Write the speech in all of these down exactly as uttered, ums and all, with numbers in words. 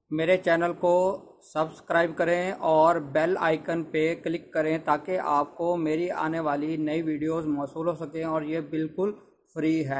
मेरे चैनल को सब्सक्राइब करें और बेल आइकन पे क्लिक करें ताकि आपको मेरी आने वाली नई वीडियोस मौसूल हो सकें और ये बिल्कुल फ्री है।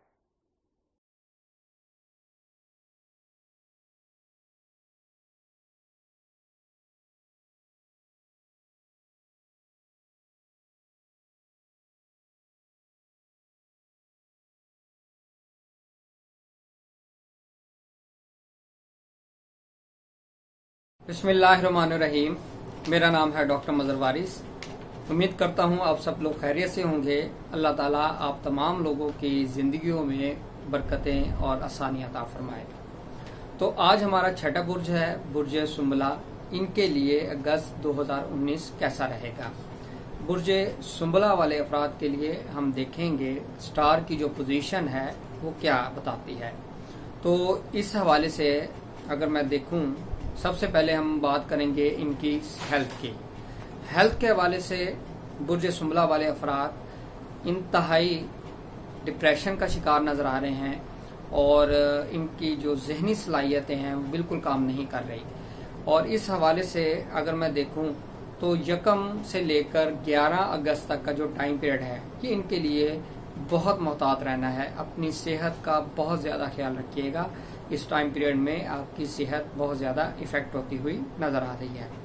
बिस्मिल्लाहिर्रहमानिर्रहीम। मेरा नाम है डॉक्टर mazhar वारिस। उम्मीद करता हूँ आप सब लोग खैरियत से होंगे। अल्लाह ताला आप तमाम लोगों की ज़िंदगियों में बरकतें और आसानियाँ अता फरमाए। तो आज हमारा छठा बुर्ज है, बुर्ज संबला। इनके लिए अगस्त दो हज़ार उन्नीस कैसा रहेगा। बुर्ज संबला वाले अफराद के लिए हम देखेंगे स्टार की जो पोजीशन है वो क्या बताती है। तो इस हवाले से अगर मैं देखूं, सबसे पहले हम बात करेंगे इनकी हेल्थ की। हेल्थ के हवाले से बुर्ज संबला वाले अफराद इंतहाई डिप्रेशन का शिकार नजर आ रहे हैं और इनकी जो जहनी सलाहियतें हैं वो बिल्कुल काम नहीं कर रही। और इस हवाले से अगर मैं देखूं तो यकम से लेकर ग्यारह अगस्त तक का जो टाइम पीरियड है ये इनके लिए बहुत मोहतात रहना है। अपनी सेहत का बहुत ज़्यादा ख्याल रखिएगा। इस टाइम पीरियड में आपकी सेहत बहुत ज़्यादा इफेक्ट होती हुई नज़र आ रही है।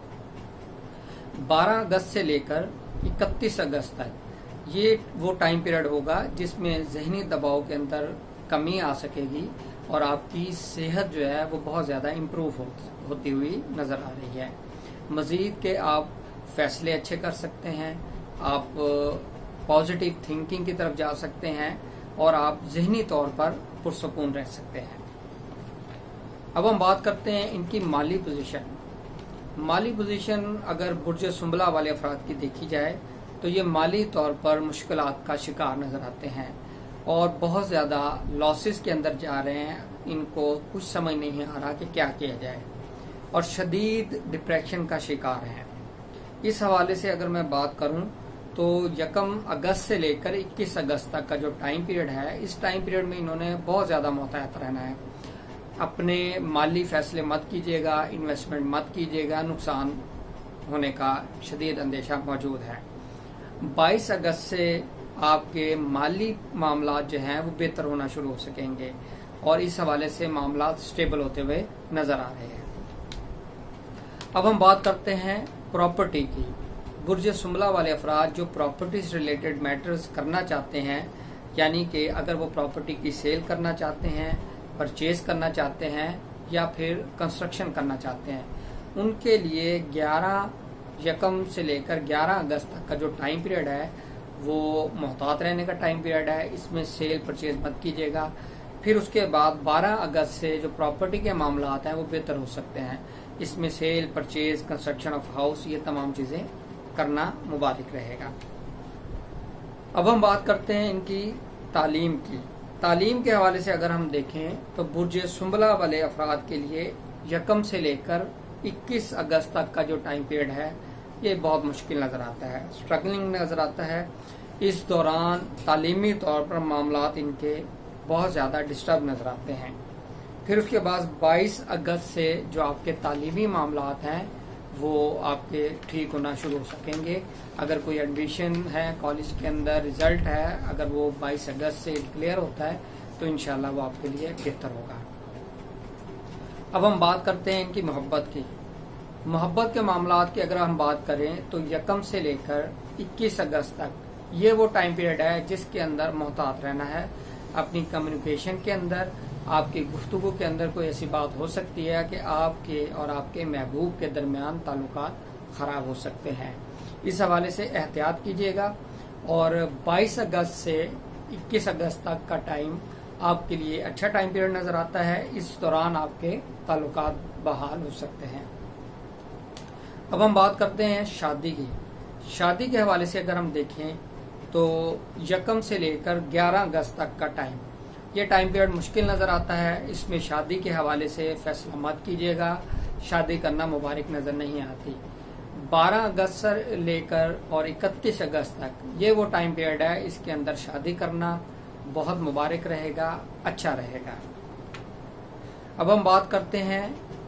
बारह अगस्त से लेकर इकतीस अगस्त तक ये वो टाइम पीरियड होगा जिसमें जहनी दबाव के अंदर कमी आ सकेगी और आपकी सेहत जो है वो बहुत ज़्यादा इम्प्रूव हो, होती हुई नज़र आ रही है। मज़ीद के आप फैसले अच्छे कर सकते हैं, आप पॉजिटिव थिंकिंग की तरफ जा सकते हैं और आप जहनी तौर पर पुरसकून रह सकते हैं। अब हम बात करते हैं इनकी माली पोजीशन। माली पोजीशन अगर बुर्ज संबला वाले अफराद की देखी जाए तो ये माली तौर पर मुश्किलात का शिकार नजर आते हैं और बहुत ज़्यादा लॉसेस के अंदर जा रहे हैं। इनको कुछ समझ नहीं आ रहा कि क्या किया जाए और शदीद डिप्रेशन का शिकार हैं। इस हवाले से अगर मैं बात करूं तो यकम अगस्त से लेकर इक्कीस अगस्त तक का जो टाइम पीरियड है, इस टाइम पीरियड में इन्होंने बहुत ज़्यादा मोहतात रहना है। अपने माली फैसले मत कीजिएगा, इन्वेस्टमेंट मत कीजिएगा, नुकसान होने का शदीद अंदेशा मौजूद है। बाईस अगस्त से आपके माली मामला जो हैं वो बेहतर होना शुरू हो सकेंगे और इस हवाले से मामला स्टेबल होते हुए नजर आ रहे हैं। अब हम बात करते हैं प्रॉपर्टी की। बुर्ज संबला वाले अफराद जो प्रॉपर्टी से रिलेटेड मैटर्स करना चाहते हैं, यानी कि अगर वो प्रॉपर्टी की सेल करना चाहते हैं, परचेज करना चाहते हैं या फिर कंस्ट्रक्शन करना चाहते हैं, उनके लिए ग्यारह यकम से लेकर ग्यारह अगस्त तक का जो टाइम पीरियड है वो मोहतात रहने का टाइम पीरियड है। इसमें सेल परचेज मत कीजिएगा। फिर उसके बाद बारह अगस्त से जो प्रॉपर्टी के मामला हैं वो बेहतर हो सकते हैं। इसमें sale purchase, construction of house, ये तमाम चीजें करना मुबारक रहेगा। अब हम बात करते हैं इनकी तालीम की। तालीम के हवाले से अगर हम देखें तो बुर्ज संबला वाले अफराद के लिए यकम से लेकर इक्कीस अगस्त तक का जो टाइम पीरियड है ये बहुत मुश्किल नजर आता है, स्ट्रगलिंग नजर आता है। इस दौरान तालीमी तौर पर मामलात इनके बहुत ज्यादा डिस्टर्ब नजर आते हैं। फिर उसके बाद बाईस अगस्त से जो आपके तालीमी मामलात हैं वो आपके ठीक होना शुरू हो सकेंगे। अगर कोई एडमिशन है कॉलेज के अंदर, रिजल्ट है, अगर वो बाईस अगस्त से क्लियर होता है तो इंशाल्लाह वो आपके लिए बेहतर होगा। अब हम बात करते हैं इनकी मोहब्बत की। मोहब्बत के मामलात की अगर हम बात करें तो यकम से लेकर इक्कीस अगस्त तक ये वो टाइम पीरियड है जिसके अंदर मोहतात रहना है। अपनी कम्युनिकेशन के अंदर, आपकी गुफ्तगू के अंदर कोई ऐसी बात हो सकती है कि आपके और आपके महबूब के दरमियान ताल्लुकात खराब हो सकते हैं। इस हवाले से एहतियात कीजिएगा। और बाईस अगस्त से इक्कीस अगस्त तक का टाइम आपके लिए अच्छा टाइम पीरियड नजर आता है। इस दौरान आपके ताल्लुकात बहाल हो सकते हैं। अब हम बात करते हैं शादी की। शादी के हवाले से अगर हम देखें तो यकम से लेकर ग्यारह अगस्त तक का टाइम, ये टाइम पीरियड मुश्किल नजर आता है। इसमें शादी के हवाले से फैसला मत कीजिएगा, शादी करना मुबारक नजर नहीं आती। बारह अगस्त से लेकर और इकतीस अगस्त तक ये वो टाइम पीरियड है, इसके अंदर शादी करना बहुत मुबारक रहेगा, अच्छा रहेगा। अब हम बात करते हैं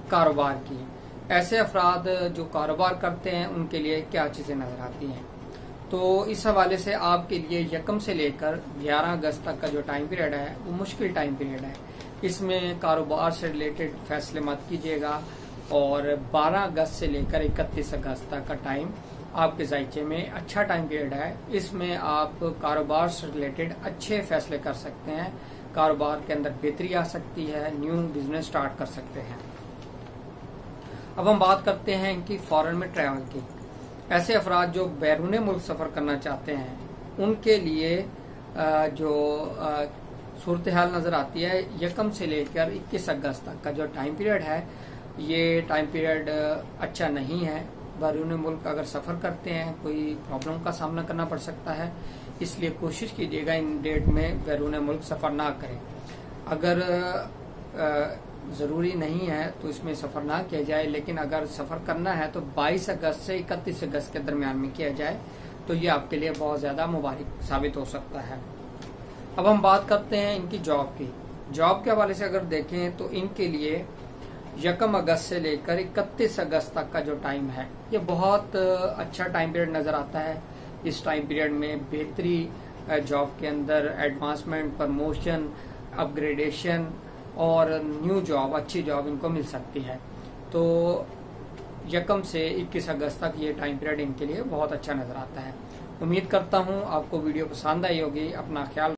कारोबार की। ऐसे अफराद जो कारोबार करते हैं उनके लिए क्या चीजें नजर आती हैं। तो इस हवाले से आपके लिए यकम से लेकर ग्यारह अगस्त तक का जो टाइम पीरियड है वो मुश्किल टाइम पीरियड है। इसमें कारोबार से रिलेटेड फैसले मत कीजिएगा और बारह अगस्त से लेकर इकतीस अगस्त तक का टाइम आपके जायचे में अच्छा टाइम पीरियड है। इसमें आप कारोबार से रिलेटेड अच्छे फैसले कर सकते हैं, कारोबार के अंदर बेहतरी आ सकती है, न्यू बिजनेस स्टार्ट कर सकते हैं। अब हम बात करते हैं इनकी फॉरेन में ट्रैवल की। ऐसे अफराद जो बैरून मुल्क सफर करना चाहते हैं उनके लिए जो सूरत हाल नजर आती है यकम से लेकर इक्कीस अगस्त तक का जो टाइम पीरियड है ये टाइम पीरियड अच्छा नहीं है। बैरून मुल्क अगर सफर करते हैं कोई प्रॉब्लम का सामना करना पड़ सकता है, इसलिए कोशिश कीजिएगा इन डेट में बैरून मुल्क सफर ना करें। अगर जरूरी नहीं है तो इसमें सफर ना किया जाए, लेकिन अगर सफर करना है तो बाईस अगस्त से इकतीस अगस्त के दरमियान में किया जाए तो ये आपके लिए बहुत ज्यादा मुबारक साबित हो सकता है। अब हम बात करते हैं इनकी जॉब की। जॉब के हवाले से अगर देखें तो इनके लिए यकम अगस्त से लेकर इकतीस अगस्त तक का जो टाइम है ये बहुत अच्छा टाइम पीरियड नजर आता है। इस टाइम पीरियड में बेहतरी, जॉब के अंदर एडवांसमेंट, प्रमोशन, अपग्रेडेशन और न्यू जॉब, अच्छी जॉब इनको मिल सकती है। तो यकम से इक्कीस अगस्त तक ये टाइम पीरियड इनके लिए बहुत अच्छा नजर आता है। उम्मीद करता हूँ आपको वीडियो पसंद आई होगी। अपना ख्याल